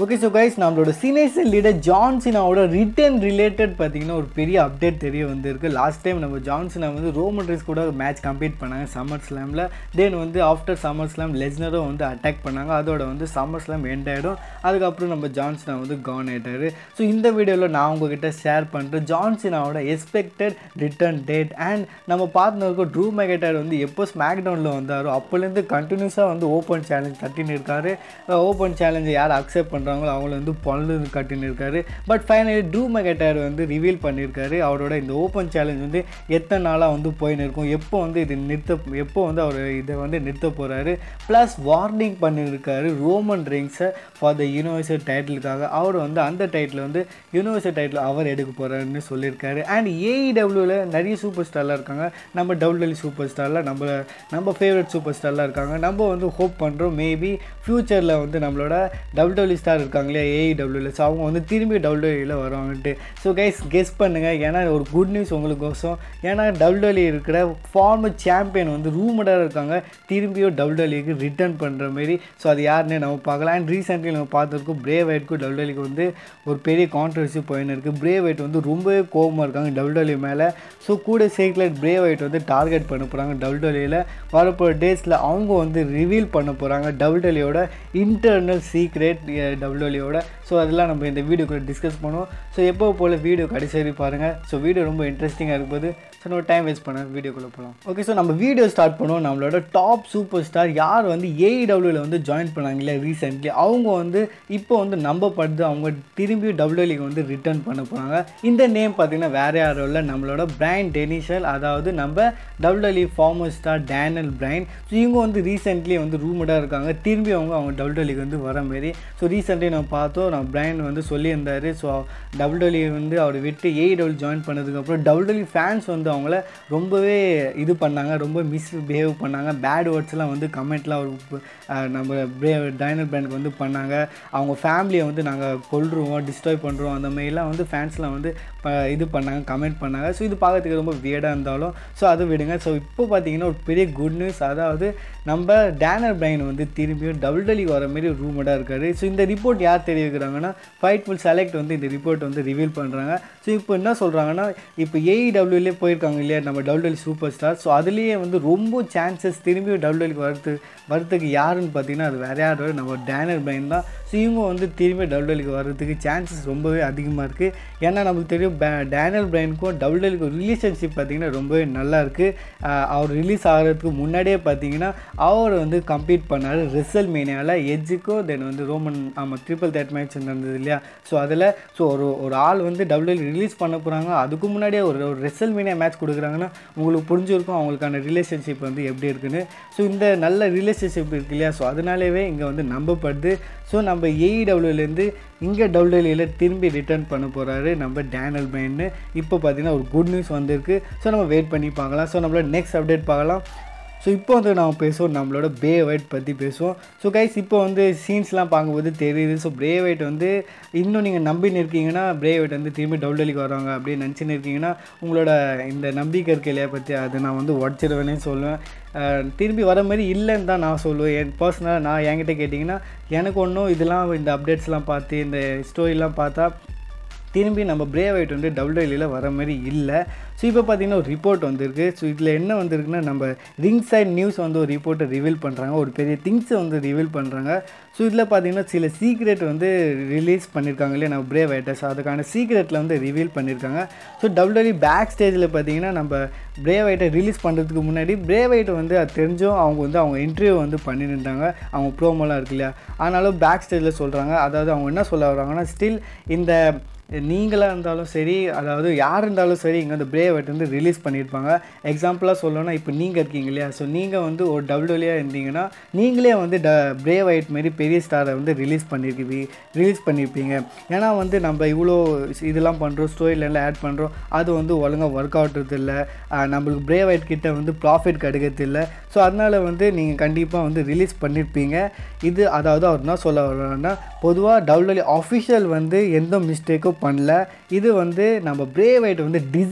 Okay, so guys, நம்மளோட senior leader John சீனாவோட return related பார்த்தீங்கன்னா ஒரு பெரிய அப்டேட் தெரிய வந்திருக்கு. லாஸ்ட் டைம் நம்ம ஜான் சீனா வந்து ரோமன் ரைன்ஸ் கூட மேட்ச் கம்ப்ளீட் பண்ணாங்க சம்மர் ஸ்லாமில். தென் வந்து ஆஃப்டர் சம்மர் ஸ்லாம் லெஸ்னரும் வந்து அட்டாக் பண்ணாங்க. அதோட வந்து சம்மர் ஸ்லாம் எண்ட் ஆகிடும். அதுக்கப்புறம் நம்ம ஜான் சீனா வந்து கவுன் ஆகிட்டார். ஸோ இந்த வீடியோவில் நான் உங்ககிட்ட ஷேர் பண்ணுறேன் ஜான் சீனாவோட எக்ஸ்பெக்டட் ரிட்டர்ன் டேட் அண்ட் நம்ம பார்ட்னருக்கும் ட்ரூ மெகடையர் வந்து எப்போ ஸ்மாக்டவுனில் வந்தாரோ அப்போலேருந்து கண்டினியூஸாக வந்து ஓப்பன் சேலஞ்ச் கட்டின்னு இருக்காரு. ஓப்பன் சேலஞ்சை யார் அக்செப்ட் பண்ணுறாங்களோ அவங்கள வந்து பொண்ணு கட்டின்னு இருக்காரு. பட் ஃபைனலி ட்ரூ மெகடையர் வந்து ரிவீல் பண்ணியிருக்காரு அவரோட இந்த ஓப்பன் சேலஞ்ச் வந்து எத்தனை நாளாக வந்து போயின்னு இருக்கும், எப்போ வந்து இது எப்போ வந்து அவர் இதை வந்து நிறுத்த போகிறாரு. ப்ளஸ் வார்னிங் பண்ணியிருக்காரு ரோமன் ரெயின்ஸை ஃபார் த யூனிவர்சல் டைட்டிலுக்காக. அவர் வந்து அந்த டைட்டில் வந்து யூனிவர்சல் டைட்டில் அவர் எடுக்க போகிறாருன்னு சொல்லியிருக்காரு. அண்ட் ஏஇடபிள்யூவில் நிறைய சூப்பர் ஸ்டார்லாம் இருக்காங்க. நம்ம WWE சூப்பர் ஸ்டாரில் நம்ம ஃபேவரட் சூப்பர் ஸ்டார்லாம் இருக்காங்க. நம்ம வந்து ஹோப் பண்ணுறோம் மேபி ஃப்யூச்சரில் வந்து நம்மளோட WWE ஸ்டார் இருக்காங்களே ஏஇடபிள்யூவில், ஸோ அவங்க வந்து திரும்பி WWEயில் வருவாங்கன்ட்டு. ஸோ கைஸ் கெஸ் பண்ணுங்கள். ஏன்னா ஒரு குட் நியூஸ் உங்களுக்கோசம். ஏன்னா WWE இருக்கிற ஃபார்மர் சாம்பியன் வந்து ரூமடாக இருக்காங்க திரும்பியும் WWEக்கு ரிட்டர்ன் பண்ணுற மாரி. ஸோ அது யாருன்னே நம்ம பார்க்கலாம். அண்ட் ரீசெண்ட்லி நம்ம பார்த்துருக்கோம் பிரே வைட்க்கும் WWEக்கு வந்து ஒரு பெரிய கான்ட்ரவர்சி போயின்னு இருக்குது. பிரே வைட் வந்து ரொம்பவே கோபமாக இருக்காங்க WWE மேலே. ஸோ கூட சேர்க்கல பிரே வைட் வந்து டார்கெட் பண்ண போகிறாங்க WWEயில். வரப்போகிற டேஸில் அவங்க வந்து ரிவீல் பண்ண போகிறாங்க WWEயோட இன்டர்னல் சீக்ரெட் WWEயோட. ஸோ அதெல்லாம் நம்ம இந்த வீடியோக்குள்ளே டிஸ்கஸ் பண்ணுவோம். ஸோ எப்போ போல் வீடியோ கடைசி வரை பாருங்கள். ஸோ வீடியோ ரொம்ப இன்ட்ரெஸ்டிங்காக இருக்கும்போது ஸோ நம்ம டைம் வேஸ்ட் பண்ண வீடியோக்குள்ளே போகலாம். ஓகே, ஸோ நம்ம வீடியோ ஸ்டார்ட் பண்ணுவோம். நம்மளோட டாப் சூப்பர் ஸ்டார் யார் வந்து ஏஇடபிள்யூவில் வந்து ஜாயின் பண்ணாங்களே ரீசெண்ட்லி, அவங்க வந்து இப்போ வந்து நம்பப்படுது அவங்க திரும்பி WWEக்கு வந்து ரிட்டர்ன் பண்ண போகிறாங்க. இந்த நேம் பார்த்திங்கன்னா வேறு யாரும் இல்லை, நம்மளோட பிரையன் டெனிஷல், அதாவது நம்ம WWE former star Daniel Bryan. So இவங்க வந்து ரீசெண்ட்லி வந்து ரூமடாக இருக்காங்க திரும்பி அவங்க WWEக்கு வந்து வர மாரி. ஸோ ரீசெண்ட்லி நம்ம பார்த்தோம் பிரையன் வந்து சொல்லியிருந்தார். ஸோ WWE வந்து அவர் விட்டு ஏஇடபிள்யூ ஜாயின் பண்ணதுக்கப்புறம் WWE ஃபேன்ஸ் வந்து அவங்கள ரொம்பவே இது பண்ணாங்க, ரொம்ப மிஸ்பிஹேவ் பண்ணாங்க. பேட் வேர்ட்ஸ்லாம் வந்து கமெண்ட்லாம் அவர் நம்ம டேனியல் பிரையனுக்கு வந்து பண்ணாங்க. அவங்க ஃபேமிலியை வந்து நாங்கள் கொல்றுவோம், டிஸ்ட்ராய் பண்ணுறோம், அந்த மாதிரிலாம் வந்து ஃபேன்ஸ்லாம் வந்து இது பண்ணாங்க, கமெண்ட் பண்ணாங்க. ஸோ இது பார்க்கறதுக்கு ரொம்ப வியர்டாக இருந்தாலும் ஸோ அது விடுங்க. ஸோ இப்போ பார்த்தீங்கன்னா ஒரு பெரிய குட் நியூஸ், அதாவது நம்ம டேனியல் பிரையன் வந்து திரும்பியும் WWEக்கு வர மாதிரி ரூமடாக இருக்காரு. ஸோ இந்த ரிப்போர்ட் யார் தெரிவிக்கிறாங்கன்னா ஃபைட்ஃபுல் செலக்ட் வந்து இந்த ரிப்போர்ட் வந்து ரிவீல் பண்ணுறாங்க. ஸோ இப்போ என்ன சொல்கிறாங்கன்னா இப்போ ஏஇடபிள்யூலே போயிருக்காங்க இல்லையா நம்ம WWE சூப்பர் ஸ்டார். ஸோ அதுலேயே வந்து ரொம்ப சான்சஸ் திரும்பியும் WWEக்கு வரத்துக்கு யாருன்னு பார்த்தீங்கன்னா அது வேறு யாரும் நம்ம டேனியல் பிரையன் தான். ஸோ இவங்க வந்து திரும்பி WWEக்கு வர்றதுக்கு சான்சஸ் ரொம்பவே அதிகமாக இருக்குது. ஏன்னா நமக்கு தெரியும் டேனியல் பிரையனுக்கும் WWEக்கு ரிலேஷன்ஷிப் பார்த்திங்கன்னா ரொம்பவே நல்லா இருக்குது. அவர் ரிலீஸ் ஆகிறதுக்கு முன்னாடியே பார்த்தீங்கன்னா அவர் வந்து கம்ப்ளீட் பண்ணார் ரெசல்மேனியாவில் எஜ்ஜுக்கும் தென் வந்து ரோமன் ட்ரிபிள் த்ரெட் மேட்ச் நடந்தது இல்லையா. ஸோ அதில் ஸோ ஒரு ஆள் வந்து WWE ரிலீஸ் பண்ண போகிறாங்க, அதுக்கு முன்னாடியே ஒரு ரெசல்மேனியா மேட்ச் கொடுக்குறாங்கன்னா உங்களுக்கு புரிஞ்சிருக்கும் அவங்களுக்கான ரிலேஷன்ஷிப் வந்து எப்படி இருக்குன்னு. ஸோ இந்த நல்ல ரிலேஷன்ஷிப் இருக்கு இல்லையா, ஸோ அதனாலேயே இங்கே வந்து நம்பப்படுது. ஸோ நம்ம ஏஇடபிள்யூலேருந்து இங்கே WWEயில் திரும்பி ரிட்டர்ன் பண்ண போகிறாரு நம்ம டேனியல் பிரையன். இப்போ பார்த்தீங்கன்னா ஒரு குட் நியூஸ் வந்திருக்கு. ஸோ நம்ம வெயிட் பண்ணி பார்க்கலாம். ஸோ நம்மளோட நெக்ஸ்ட் அப்டேட் பார்க்கலாம். ஸோ இப்போ வந்து நம்ம பேசுவோம் நம்மளோட பிரே வைட் பற்றி பேசுவோம். ஸோ கைஸ் இப்போ வந்து சீன்ஸ்லாம் பார்க்கும்போது தெரியுது. ஸோ பிரே வைட் வந்து இன்னும் நீங்கள் நம்பின்னு இருக்கீங்கன்னா பிரே வைட் வந்து திரும்பி WWEக்கு வருவாங்க அப்படின்னு நினச்சின்னு இருக்கீங்கன்னா உங்களோட இந்த நம்பிக்கை இருக்க இல்லையா பற்றி அதை நான் வந்து உடச்சிடுவேனே சொல்லுவேன். திரும்பி வர மாதிரி இல்லைன்னு தான் நான் சொல்லுவேன். என் பர்சனலாக நான் என்கிட்ட கேட்டிங்கன்னா எனக்கு ஒன்றும் இதெல்லாம் இந்த அப்டேட்ஸ்லாம் பார்த்து இந்த ஸ்டோரிலாம் பார்த்தா திரும்பி நம்ம பிரே வைட் வந்து WWEயில் வர மாதிரி இல்லை. ஸோ இப்போ பார்த்தீங்கன்னா ஒரு ரிப்போர்ட் வந்திருக்கு. ஸோ இதில் என்ன வந்திருக்குன்னா நம்ம ரிங் சைட் நியூஸ் வந்து ஒரு ரிப்போர்ட்டை ரிவீல் பண்ணுறாங்க, ஒரு பெரிய திங்ஸை வந்து ரிவீல் பண்ணுறாங்க. ஸோ இதில் பார்த்தீங்கன்னா சில சீக்ரெட் வந்து ரிலீஸ் பண்ணியிருக்காங்க இல்லையா நம்ம பிரே வைட்டை. ஸோ அதுக்கான சீக்ரெட்டில் வந்து ரிவீல் பண்ணியிருக்காங்க. ஸோ WWE பேக் ஸ்டேஜில் பார்த்தீங்கன்னா நம்ம பிரே வைட்டை ரிலீஸ் பண்ணுறதுக்கு முன்னாடி பிரே வைட்டை வந்து அது தெரிஞ்சும் அவங்க இன்டர்வியூ வந்து பண்ணியிருந்தாங்க, அவங்க ப்ரோமோலாம் இருக்கு இல்லையா. ஆனாலும் பேக் ஸ்டேஜில் சொல்கிறாங்க, அதாவது அவங்க என்ன சொல்ல வர்றாங்கன்னா ஸ்டில் இந்த நீங்களாக இருந்தாலும் சரி, அதாவது யார் இருந்தாலும் சரி இங்கே வந்து பிரே வைட் வந்து ரிலீஸ் பண்ணியிருப்பாங்க. எக்ஸாம்பிளாக சொல்லணும்னா இப்போ நீங்கள் இருக்கீங்க இல்லையா, ஸோ நீங்கள் வந்து ஒரு WWEயாக இருந்தீங்கன்னா நீங்களே வந்து பிரே வைட் மாரி பெரிய ஸ்டாரை வந்து ரிலீஸ் பண்ணியிருப்பீங்க. ஏன்னா வந்து நம்ம இவ்வளோ இதெல்லாம் பண்ணுறோம், ஸ்டோரியிலலாம் ஆட் பண்ணுறோம், அது வந்து ஒழுங்காக ஒர்க் அவுட்றது இல்லை, நம்மளுக்கு பிரே வைட் கிட்ட வந்து ப்ராஃபிட் கிடைக்கிறது இல்லை. ஸோ அதனால் வந்து நீங்கள் கண்டிப்பாக வந்து ரிலீஸ் பண்ணியிருப்பீங்க. இது அதாவது அவர் என்ன சொல்ல வர்றாருன்னா பொதுவாக WWE ஆஃபிஷியல் வந்து எந்த மிஸ்டேக்கும் பண்ணல, இது வந்து நம்ம பிரே வைட் வந்து டிசர்வ் பண்ணுற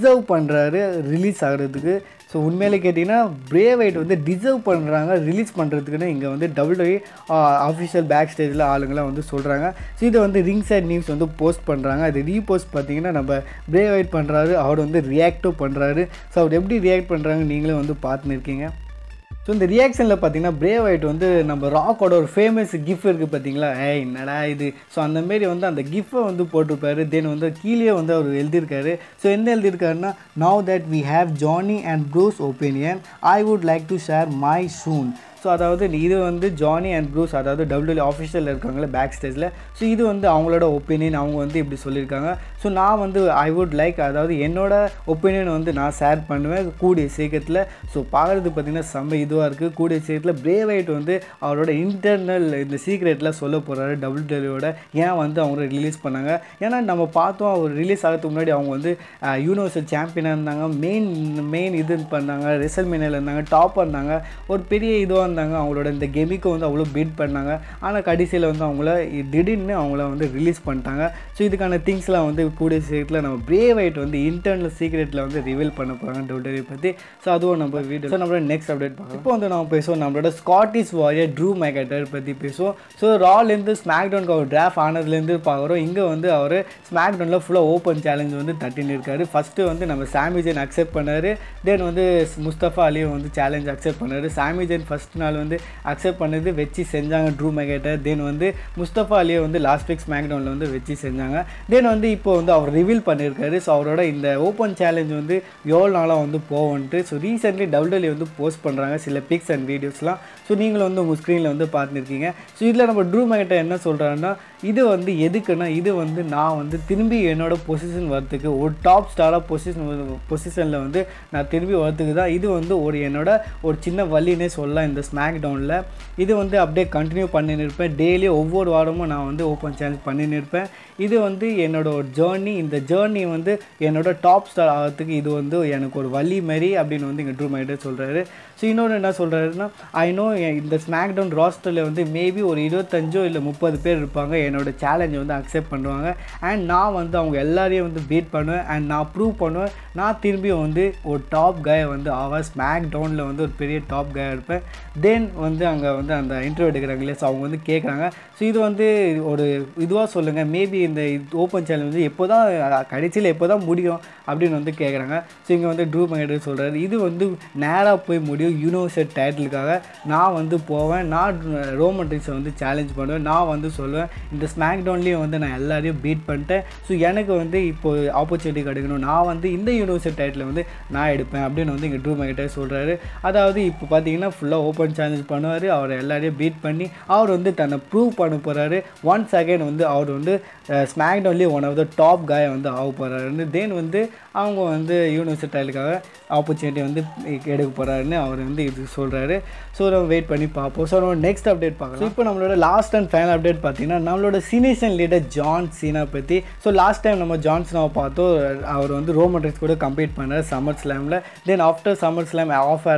பண்ணுறாரு ரிலீஸ் ஆகிறதுக்கு. ஸோ உண்மையிலே கேட்டிங்கன்னா ப்ரே வைட் வந்து டிசர்வ் பண்ணுறாங்க ரிலீஸ் பண்ணுறதுக்குன்னு இங்கே வந்து WWE ஆஃபிஷியல் பேக் ஸ்டேஜில் ஆளுங்களாம் வந்து சொல்கிறாங்க. ஸோ இதை வந்து ரிங் சைட் நியூஸ் வந்து போஸ்ட் பண்ணுறாங்க. அது ரீபோஸ்ட் பார்த்தீங்கன்னா நம்ம ப்ரே வைட் பண்ணுறாரு, அவர் வந்து ரியாக்டும் பண்ணுறாரு. ஸோ அவர் எப்படி ரியாக்ட் பண்ணுறாங்க நீங்களும் வந்து பார்த்துன்னு இருக்கீங்க. ஸோ இந்த ரியாக்ஷனில் பார்த்தீங்கன்னா ப்ரே வைட் வந்து நம்ம ராக்கோட ஒரு ஃபேமஸ் கிஃப் இருக்குது பார்த்தீங்களா, என்னடா இது. ஸோ அந்தமாரி வந்து அந்த கிஃபை வந்து போட்டிருப்பாரு. தென் வந்து கீழே வந்து அவர் எழுதியிருக்காரு. ஸோ என்ன எழுதியிருக்காருன்னா, now that we have Johnny and Bruce opinion I would like to share my soon. So அதாவது இது வந்து ஜானி அண்ட் ப்ரூஸ், அதாவது WWE ஆஃபிஷியலில் இருக்காங்களே பேக் ஸ்டேஜில். ஸோ இது வந்து அவங்களோட ஒப்பீனியன், அவங்க வந்து இப்படி சொல்லியிருக்காங்க. ஸோ நான் வந்து ஐ வுட் லைக், அதாவது என்னோட ஒப்பீனியன் வந்து நான் ஷேர் பண்ணுவேன் கூடிய சீக்கிரத்தில். ஸோ பார்க்குறது பார்த்திங்கன்னா செம்ம இதுவாக இருக்குது. கூடிய சீக்கிரத்தில் ப்ரே வைட் வந்து அவரோட இன்டர்னல் இந்த சீக்ரெட்டில் சொல்ல போகிறாரு WWEயோட. ஏன் வந்து அவங்க ரிலீஸ் பண்ணாங்க, ஏன்னா நம்ம பார்த்தோம் அவர் ரிலீஸ் ஆகிறதுக்கு முன்னாடி அவங்க வந்து யூனிவர்சல் சாம்பியனாக இருந்தாங்க, மெயின் இது பண்ணாங்க, ரெசல்மேனியாவில் இருந்தாங்க, டாப்பாக இருந்தாங்க, ஒரு பெரிய இதுவாக இருந்தாங்க. அவங்களோட இந்த கெமிக்கை வந்து அவ்வளோ பீட் பண்ணாங்க. ஆனால் கடைசியில் வந்து அவங்கள திடீர்னு அவங்கள வந்து ரிலீஸ் பண்ணிட்டாங்க. ஸோ இதுக்கான திங்ஸ்லாம் வந்து கூடிய சீக்கிரத்தில் நம்ம ப்ரே வைட் வந்து இன்டர்னல் சீக்ரெட்டில் வந்து ரிவீல் பண்ண போகிறாங்க WWE பற்றி. ஸோ அதுவும் நம்ம வீடியோ. ஸோ நம்மளோட நெக்ஸ்ட் அப்டேட் பார்க்கலாம். இப்போ வந்து நம்ம பேசுவோம் நம்மளோட ஸ்காட்டிஷ் வாரியர் ட்ரூ மெக்காய்டர் பற்றி பேசுவோம். ஸோ ராலேருந்து ஸ்மாக்டவுனுக்கு அவர் டிராஃப்ட் ஆனதுலேருந்து பார்க்குறோம். இங்கே வந்து அவர் ஸ்மாக்டவுனில் ஃபுல்லாக ஓப்பன் சேலஞ்ச் வந்து தட்டின்னு இருக்காரு. ஃபஸ்ட்டு வந்து நம்ம சாமி ஜெயின் அக்செப்ட் பண்ணார். தென் வந்து முஸ்தஃபா அலியும் வந்து சேலஞ்ச் அக்செப்ட் பண்ணார். சாமி ஜெயின் ஃபஸ்ட் நாள் வந்து அக்செப்ட் பண்ணது வச்சு செஞ்சாங்க ட்ரூ மெக்காய்டர். தென் வந்து முஸ்தஃபா அலியை வந்து லாஸ்ட் வீக் ஸ்மாக்டவுனில் வந்து வச்சு செஞ்சாங்க. தென் வந்து இப்போ வந்து அவர் ரிவீல் பண்ணியிருக்காரு. ஸோ அவரோட இந்த ஓப்பன் சேலஞ்ச் வந்து எவ்வளோ நாளாக வந்து போவோன்ட்டு. ஸோ ரீசென்ட்லி WWE வந்து போஸ்ட் பண்ணுறாங்க சில பிக்ஸ் அண்ட் வீடியோஸ்லாம். ஸோ நீங்களும் வந்து உங்கள் ஸ்க்ரீனில் வந்து பார்த்துருக்கீங்க. ஸோ இதில் நம்ம ட்ரூ மெக்காய்டர் என்ன சொல்கிறாருன்னா, இது வந்து எதுக்குன்னா, இது வந்து நான் வந்து திரும்பி என்னோடய பொசிஷன் வரத்துக்கு, ஒரு டாப் ஸ்டாராக பொசிஷனில் வந்து நான் திரும்பி வரத்துக்கு தான். இது வந்து என்னோட ஒரு சின்ன வழின்னே சொல்லலாம் இந்த ஸ்மாக் டவுனில். இது வந்து அப்படியே கண்டினியூ பண்ணின்னு இருப்பேன். டெய்லி ஒவ்வொரு வாரமும் நான் வந்து ஓப்பன் சேலஞ்ச் பண்ணின்னு இருப்பேன். இது வந்து என்னோடய ஒரு ஜேர்னி. இந்த ஜேர்னி வந்து என்னோட டாப் ஸ்டார் ஆகிறதுக்கு இது வந்து எனக்கு ஒரு வழி மாரி அப்படின்னு வந்து இங்கே ட்ரூ மெக்காய்டர் சொல்கிறாரு. ஸோ இன்னொன்று என்ன சொல்கிறாருன்னா, ஐ நோ இந்த ஸ்மாக் டவுன் ராஸ்டரில் வந்து மேபி ஒரு 25 இல்லை 30 பேர் இருப்பாங்க என்னோடய சேலஞ்சை வந்து அக்செப்ட் பண்ணுவாங்க. அண்ட் நான் வந்து அவங்க எல்லாரையும் வந்து பீட் பண்ணுவேன். அண்ட் நான் ப்ரூவ் பண்ணுவேன் நான் திரும்பியும் வந்து ஒரு டாப் கை வந்து ஸ்மாக் டவுனில் வந்து ஒரு பெரிய டாப் கை இருப்பேன். தென் வந்து அங்கே வந்து அந்த இன்டர்வியூ எடுக்கிறாங்களே, ஸோ அவங்க வந்து கேட்குறாங்க, ஸோ இது வந்து ஒரு இதுவாக சொல்லுங்கள், மேபி இந்த ஓப்பன் சேலஞ்ச் வந்து எப்போ தான் கடைசியில் எப்போ தான் முடியும் அப்படின்னு வந்து கேட்குறாங்க. ஸோ இங்கே வந்து ட்ரூ மெக்காய்டர் சொல்கிறாரு, இது வந்து நேராக போய் முடியும் யூனிவர்சல் டைட்டிலுக்காக. நான் வந்து போவேன், நான் ரோமன் ரீன்ஸை வந்து சேலஞ்ச் பண்ணுவேன். நான் வந்து சொல்லுவேன் இந்த ஸ்மாக் டவுன்லேயும் வந்து நான் எல்லாரையும் பீட் பண்ணிட்டேன். ஸோ எனக்கு வந்து இப்போ ஆப்பர்ச்சுனிட்டி கிடைக்கணும், நான் வந்து இந்த யூனிவர்சல் டைட்டில் வந்து நான் எடுப்பேன் அப்படின்னு வந்து இங்கே ட்ரூ மெக்காய்டர் சொல்கிறாரு. அதாவது இப்போ பார்த்தீங்கன்னா ஃபுல்லாக ஓப்பன் சேலஞ்ச் பண்ணுவார். அவர் எல்லாரையும் பீட் பண்ணி அவர் வந்து தன்னை ப்ரூவ் பண்ண போகிறாரு. ஒன்ஸ் அகைன் வந்து அவர் வந்து ஸ்மாக் டவுன்லேயே ஒன் ஆஃப் த டாப் காயை வந்து ஆக போகிறாருன்னு. தென் வந்து அவங்க வந்து யூனிவர்சல் டைட்டிலுக்காக ஆப்பர்ச்சுனிட்டி வந்து எடுக்க போகிறாருன்னு அவர் வந்து இது சொல்கிறாரு. ஸோ நம்ம வெயிட் பண்ணி பார்ப்போம். ஸோ நம்ம நெக்ஸ்ட் அப்டேட் பார்க்கலாம். ஸோ இப்போ நம்மளோட லாஸ்ட் அண்ட் ஃபைனல் அப்டேட் பார்த்தீங்கன்னா நம்மளோட சீனியர் லீடர் ஜான் சீனா பற்றி. ஸோ லாஸ்ட் டைம் நம்ம ஜான் சீனாவை பார்த்தோம், அவர் வந்து ரோமன் ரீன்ஸ் கூட கம்பீட் பண்ணார் சம்மர் ஸ்லாமில். Then after SummerSlam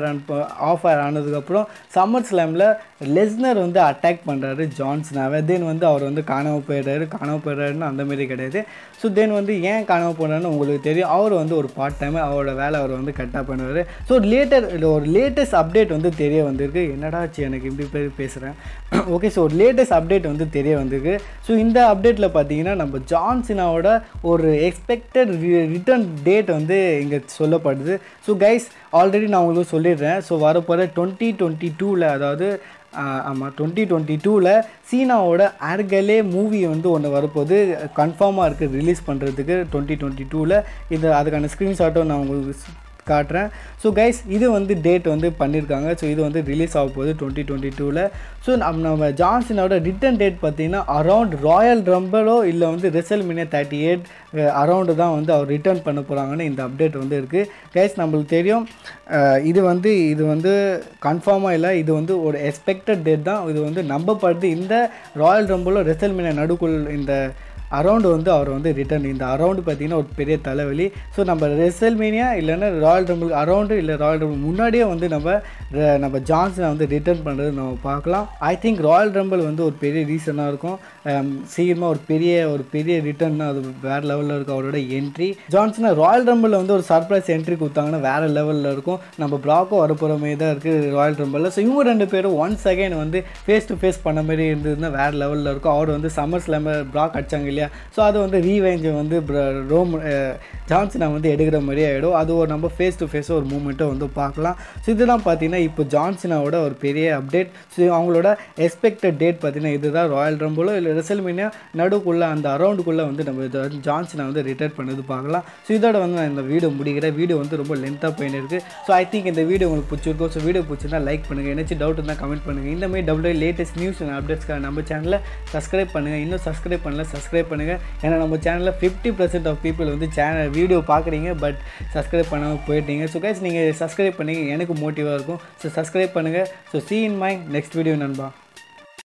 off air ஆனதுக்கப்புறம் சம்மர் ஸ்லாமில் லெஸ்னர் வந்து அட்டாக் பண்ணுறாரு ஜான் சீனாவை. தென் வந்து அவர் வந்து காணாமல் போயிடுறாருன்னு அந்தமாரி கிடையாது. ஸோ தென் வந்து ஏன் காணாமல் போனாருன்னு உங்களுக்கு தெரியும். அவர் வந்து ஒரு பார்ட் டைம் அவரோட வேலை அவர் வந்து கரெக்டாக பண்ணுவார். ஸோ ஒரு லேட்டஸ்ட் அப்டேட் வந்து தெரிய வந்திருக்கு. என்னடாச்சு எனக்கு இப்படி பேசுகிறேன். ஓகே, ஸோ ஒரு லேட்டஸ்ட் அப்டேட் வந்து தெரிய வந்திருக்கு. ஸோ இந்த அப்டேட்டில் பார்த்தீங்கன்னா நம்ம ஜான் சீனாவோட ஒரு எக்ஸ்பெக்டட் ரிட்டர்ன் டேட் வந்து இங்கே சொல்லப்படுது. ஸோ கைஸ் ஆல்ரெடி நான் உங்களுக்கு சொல்லிடுறேன். ஸோ வரப்போகிற 2022 அதாவது 2022 சீனாவோட அர்கலே மூவி வந்து ஒன்று வரப்போது கன்ஃபார்மாக இருக்குது ரிலீஸ் பண்ணுறதுக்கு 2022. இது அதுக்கான ஸ்க்ரீன்ஷாட்டும் நான் உங்களுக்கு காட்டுறேன். ஸோ கைஸ் இது வந்து டேட் வந்து பண்ணியிருக்காங்க. ஸோ இது வந்து ரிலீஸ் ஆக போகுது 2022. ஸோ நம்ம ஜான் சீனாவோட ரிட்டர்ன் டேட் பார்த்தீங்கன்னா அரவுண்ட் ராயல் ரம்பிளோ இல்லை வந்து ரெசல்மேனியா 38 அரவுண்டு தான் வந்து அவர் ரிட்டர்ன் பண்ண போகிறாங்கன்னு இந்த அப்டேட் வந்து இருக்குது. கைஸ் நம்மளுக்கு தெரியும் இது வந்து கன்ஃபார்மாக இல்லை, இது வந்து ஒரு எக்ஸ்பெக்டட் டேட் தான். இது வந்து நம்பப்படுது இந்த ராயல் ரம்பிளோ ரெசல்மேனியா நடுக்குள் இந்த அரவுண்டு வந்து அவர் வந்து ரிட்டர்ன். இந்த அரவுண்டு பார்த்தீங்கன்னா ஒரு பெரிய தலைவலி. ஸோ நம்ம ரெசல்மேனியா இல்லைன்னா ராயல் ரம்பிள் அரவுண்டு இல்லை ராயல் ரம்பிள் முன்னாடியே வந்து நம்ம ஜான்சனை வந்து ரிட்டர்ன் பண்ணுறது நம்ம பார்க்கலாம். ஐ திங்க் ராயல் ரம்பிள் வந்து ஒரு பெரிய ரீசனாக இருக்கும். சீக்கிரமாக ஒரு பெரிய ரிட்டர்ன் அது வேறு லெவலில் இருக்கும் அவரோட என்ட்ரி. ஜான்சனை ராயல் ரம்பிளில் வந்து ஒரு சர்ப்ரைஸ் என்ட்ரி கொடுத்தாங்கன்னா வேறு லெவலில் இருக்கும். நம்ம ப்ராக்கும் வரப்போகிற மாதிரி தான் இருக்குது ராயல் ரம்பிளில். ஸோ இவங்க 2 பேரும் ஒன்ஸ் அகைன் வந்து ஃபேஸ் டு ஃபேஸ் பண்ண மாதிரி இருந்ததுன்னா வேறு லெவலில் இருக்கும். அவர் வந்து சம்மர் ஸ்லாமில் ப்ராக் அடிச்சாங்க இல்லையா, ஸோ அது வந்து ரீவேஞ்சை வந்து ஜான்சனை வந்து எடுக்கிற மாதிரி ஆகிடும். அது ஒரு நம்ம ஃபேஸ் டு ஃபேஸாக ஒரு மூமெண்ட்டை வந்து பார்க்கலாம். ஸோ இதெல்லாம் பார்த்தீங்கன்னா இப்போ ஜான்சனாவோட ஒரு பெரிய அப்டேட். ஸோ அவங்களோட எக்ஸ்பெக்டட் டேட் பார்த்தீங்கன்னா இதுதான். ராயல் ரம்பிளோ இல்லை ரெசல்மேனியா நடுக்குள்ளே அந்த அரவுண்டுக்குள்ளே வந்து நம்ம ஜான்சனை வந்து ரிட்டையர் பண்ணது பார்க்கலாம். ஸோ இதோட வந்து நான் இந்த வீடியோ முடிக்கிறேன். வீடியோ வந்து ரொம்ப லென்த்தாக போயின்னு இருக்குது. ஸோ ஐ திங்க் இந்த வீடியோ உங்களுக்கு பிடிச்சிருக்கும். ஸோ வீடியோ பிடிச்சிருந்தா லைக் பண்ணுங்கள், ஏதாச்சும் டவுட் இருந்தால் கமெண்ட் பண்ணுங்கள். இந்த மாதிரி டபுள் லேட்டஸ்ட் நியூஸ் அண்ட் அப்டேட்ஸ்க்காக நம்ம சேனலை சப்ஸ்கிரைப் பண்ணுங்கள். இன்னும் சப்ஸ்கிரைப் பண்ணல சப்ஸ்கிரைப் பண்ணுங்கள். ஏன்னா நம்ம சேனலில் 50% ஆஃப் பீப்புள் வந்து வீடியோ பார்க்குறீங்க பட் சப்ஸ்கிரைப் பண்ணாமல் போயிட்டீங்க. ஸோ கைஸ் நீங்கள் சப்ஸ்கிரைப் பண்ணிங்க, எனக்கு மோட்டிவாக இருக்கும். ஸோ சப்ஸ்கிரைப் பண்ணுங்கள். So see in my next video நண்பா.